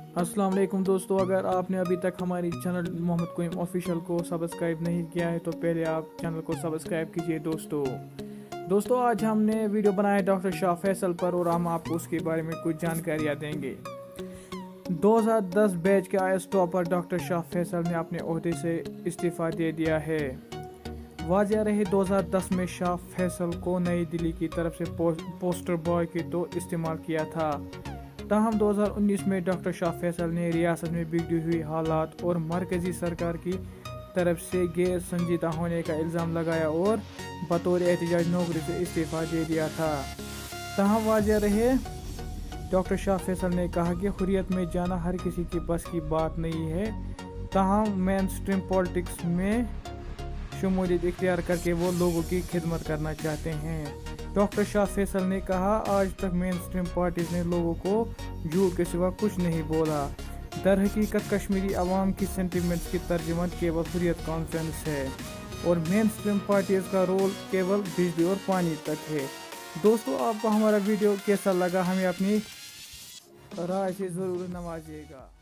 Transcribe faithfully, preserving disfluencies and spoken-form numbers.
अस्सलाम वालेकुम दोस्तों, अगर आपने अभी तक हमारी चैनल मोहम्मद कोइम ऑफिशियल को सब्सक्राइब नहीं किया है तो पहले आप चैनल को सब्सक्राइब कीजिए। दोस्तों दोस्तों आज हमने वीडियो बनाया है डॉक्टर शाह फैसल पर और हम आपको उसके बारे में कुछ जानकारियाँ देंगे। दो हज़ार दस बैच के I S topper doctor Shah Faesal ने अपने ओहदे से इस्तीफ़ा दे दिया है। वाज़ेह रहे दो हज़ार दस में शाह फैसल को नई दिल्ली की तरफ से पो, पोस्टर बॉय के तो इस्तेमाल किया था। ताहम दो हज़ार उन्नीस में डॉक्टर शाह फैसल ने रियासत में बिगड़ी हुई हालात और मरकजी सरकार की तरफ से गैर संजीदा होने का इल्ज़ाम लगाया और बतौर एहतजाज नौकरी से इस्तीफ़ा दे दिया था। ताहम वाज़ेह रहे डॉक्टर शाह फैसल ने कहा कि हुर्रियत में जाना हर किसी की बस की बात नहीं है। ताहम मेन स्ट्रीम पॉलिटिक्स में शमूलियत इख्तियार करके वो लोगों की खिदमत करना चाहते हैं। डॉक्टर शाह फैसल ने कहा, आज तक मेन स्ट्रीम पार्टीज ने लोगों को झूठ के सिवा कुछ नहीं बोला। दर हकीकत कश्मीरी अवाम की सेंटिमेंट्स की तर्जुमान केवल हुर्रियत कॉन्फ्रेंस है और मेन स्ट्रीम पार्टीज का रोल केवल बिजली और पानी तक है। दोस्तों आपको हमारा वीडियो कैसा लगा, हमें अपनी राय से ज़रूर नवाजिएगा।